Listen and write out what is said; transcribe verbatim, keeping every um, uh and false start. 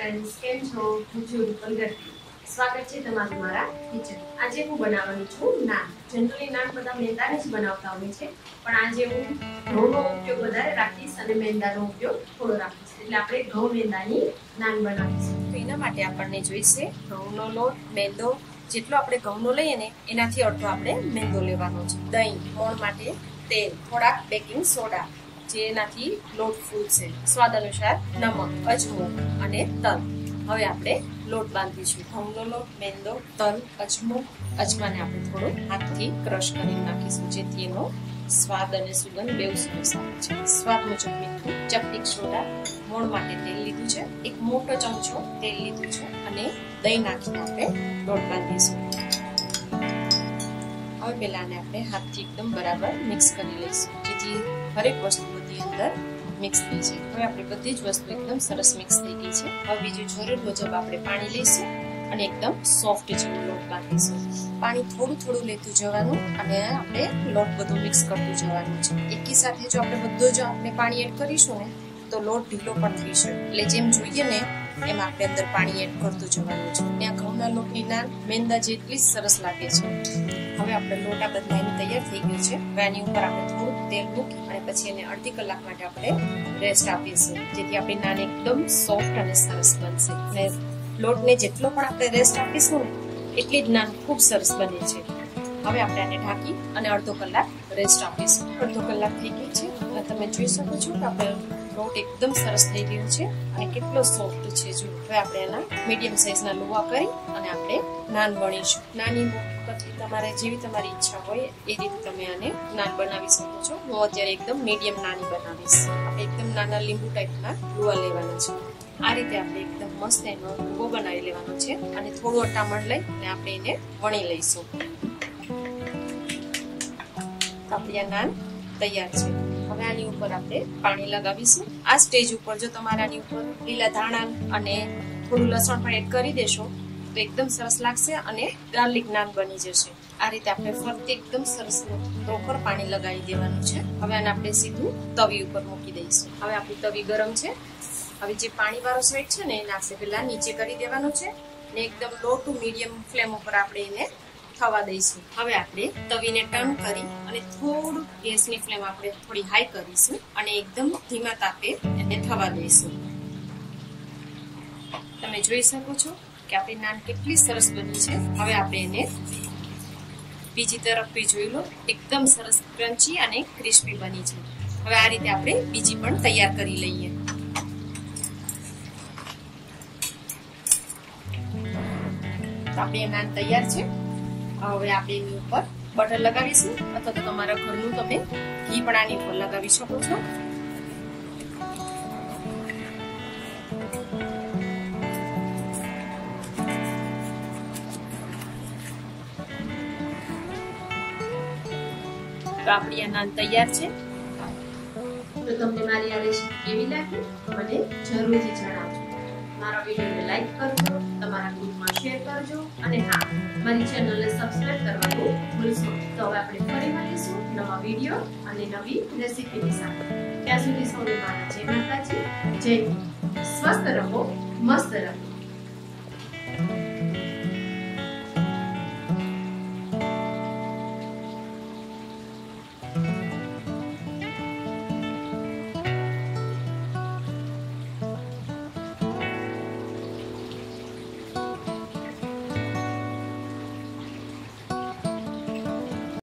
Friends came छो હું છું રૂપલ ગઢવી સ્વાગત છે તમારું મારા કિચન। આજે હું બનાવવાની છું નાન। જનરલી નાન બધા મેંદાને જ બનાવતા હોય છે, પણ આજે હું ઘઉંનો ઉપયોગ વધારે રાખીશ અને મેંદાનો ઉપયોગ થોડો રાખીશ, એટલે આપણે ઘઉં મેંદાની નાન બનાવીશું। તો એના માટે આપણને જોઈશે ઘઉંનો લોટ, મેંદો। જેટલો આપણે ઘઉંનો લઈએ ને એનાથી અડધો આપણે મેંદો લેવાનો છે, દહીં, મોણ માટે તેલ, થોડાક બેકિંગ સોડા જેનાથી લોટ ફૂલશે, સ્વાદ અનુસાર નમક, અજમો અને તલ। હવે આપણે લોટ બાંધીશું। ઘઉંનો લોટ, મેંદો, તલ, અજમો, અજમાને આપણે થોડો હાથથી ક્રશ કરી નાખીશું, જેથી એનો સ્વાદ અને સુગંધ બેઉ સરસ આવે છે। સ્વાદ મુજબ મીઠું, ચપટીક સોડા, મોણ માટે તેલ લીધું છે, એક મોટો ચમચો તેલ લીધું છે અને દહીં નાખીને આપણે લોટ બાંધીશું। હવે પેલાને આપણે હાથથી એકદમ બરાબર મિક્સ કરી લઈશું, જેથી હરેક વસ્તુ બધી અંદર મિક્સ થઈ જાય। હવે આપણે બધી જ વસ્તુ એકદમ સરસ મિક્સ થઈ ગઈ છે। હવે બીજું જરૂર મુજબ આપણે પાણી લઈશું અને એકદમ સોફ્ટ જેવો લોટ બાંધીશું। પાણી થોડું થોડું લેતું જવાનું અને આપણે લોટ બધો મિક્સ કરતું જવાનું છે। એકી સાથે જો આપણે બધું જ આપણે પાણી એડ કરીશું ને તો લોટ ઢીલો પણ થઈ શકે, એટલે જેમ જોઈએ ને એમ આપણે અંદર પાણી એડ કરતું જવાનું છે। ત્યાં ઘઉંના લોટની નાન મેંદા જેટલી સરસ લાગે છે। હવે આપણે લોટ આ બંધાઈને તૈયાર થઈ ગયો છે। હવે આની ઉપર આપણે થોડું તેલ મૂકી અને પછી એને અડધી કલાક માટે આપણે રેસ્ટ આપીશું, જેથી આપણી નાન એકદમ સોફ્ટ અને સરસ બનશે। અને લોટને જેટલો પણ આપણે રેસ્ટ આપીશું ને એટલી જ નાન ખૂબ સરસ બને છે। હવે આપણે આને ઢાંકી અને અડધો કલાક રેસ્ટ આપીશું। અડધો કલાક થઈ ગઈ છે અને તમે જોઈ શકો છો કે આપણે લોટ એકદમ સરસ થઈ ગયો છે અને કેટલો સોફ્ટ છે। જો હવે આપણે એના મીડિયમ સાઈઝના લુવા કરી અને આપણે નાન વણીશું। નાની મોટી તમારે જેવી તમારી ઈચ્છા હોય એ રીતે તમે આને નાન બનાવી શકો છો। હું અત્યારે એકદમ મીડિયમ નાની બનાવીશ। આપણે એકદમ નાના લીંબુ ટાઈપના લુવા લેવાના છે। આ રીતે આપણે એકદમ મસ્ત એનો લુવો બનાવી લેવાનો છે અને થોડું અટામણ લઈ અને આપણે એને વણી લઈશું। આપણી આ નાન તૈયાર છે। હવે આની ઉપર આપણે પાણી લગાવીશું। આ સ્ટેજ ઉપર જો તમારે આની ઉપર લીલા ધાણા અને થોડું લસણ પણ એડ કરી દેશો તો એકદમ સરસ લાગશે અને ગાર્લિક નાન બની જશે। આ રીતે આપણે ફરતી એકદમ સરસ પ્રોપર પાણી લગાવી દેવાનું છે। હવે આને આપણે સીધું તવી ઉપર મૂકી દઈશું। હવે આપણી તવી ગરમ છે। હવે જે પાણી વાળો સાઈડ છે ને એને આપણે પેલા નીચે કરી દેવાનું છે ને એકદમ લો ટુ મીડિયમ ફ્લેમ ઉપર આપણે એને થવા દઈશું। હવે આપણે તવીને ટર્ન કરી અને થોડું ગેસની ફ્લેમ આપણે થોડી હાઈ કરીશું અને એકદમ ધીમા તાપે એને થવા દઈશું। તમે જોઈ શકો છો કે આપણી નાન કેટલી સરસ બની છે। હવે આપણે એને બીજી તરફ બી જોઈ લો, એકદમ સરસ ક્રન્ચી અને ક્રિસ્પી બની છે। હવે આ રીતે આપણે બીજી પણ તૈયાર કરી લઈએ। તો આપણી નાન તૈયાર છે। હવે આપણે એની ઉપર બટર લગાવીશું અથવા તો તમારા ઘરનું તમે ઘી પણ આની ઉપર લગાવી શકો છો। તો આપણી આ નાન તૈયાર છે। તો તમને મારી આ રેસીપી કેવી લાગી મને જરૂરથી જણાવજો। મારા વિડીયોને લાઈક કરજો, તમારા ગ્રુપમાં શેર કરજો અને હા, મારી ચેનલને સબસ્ક્રાઇબ કરવાનું ભૂલશો નહીં। તો હવે આપણે ફરી મળીશું નવા વિડીયો અને નવી રેસીપીની સાથે। ત્યાં સુધી સૌને મારા જય માતાજી, જય હિન્દ। સ્વસ્થ રહો, મસ્ત રહો।